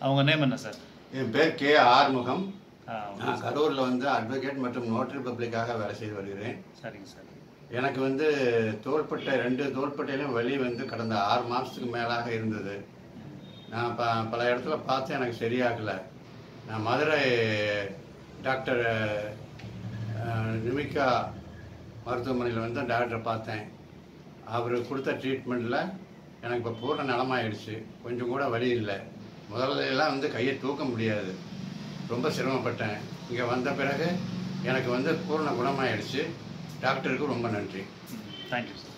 அவங்க நேம் என்ன சார்? என் பேர் கே ஆறுமுகம். நான் கரூரில் வந்து அட்வொகேட் மற்றும் நோட்டரி பப்ளிக்காக வேலை செய்து வருகிறேன். சரிங்க சார். எனக்கு வந்து தோள்பட்டை 2 தோள்பட்டையிலும் வலி வந்து கடந்த 6 மாதத்துக்கு மேலாக இருந்தது. நான் பல இடத்துல பார்த்து எனக்கு சரியாகலை. நான் மதுரை டாக்டர் நிமிகா மருத்துவமனையில் வந்து டாக்டரை பார்த்தேன். அவர் கொடுத்த ட்ரீட்மெண்ட்டில் எனக்கு இப்போ பூர்ண நலமாயிடுச்சு. கொஞ்சம் கூட வலி இல்லை. முதல்லலாம் வந்து கையை தூக்க முடியாது, ரொம்ப சிரமப்பட்டேன். இங்கே வந்த பிறகு எனக்கு வந்து பூர்ண குணமாயிடுச்சு. டாக்டருக்கு ரொம்ப நன்றி. Thank you sir.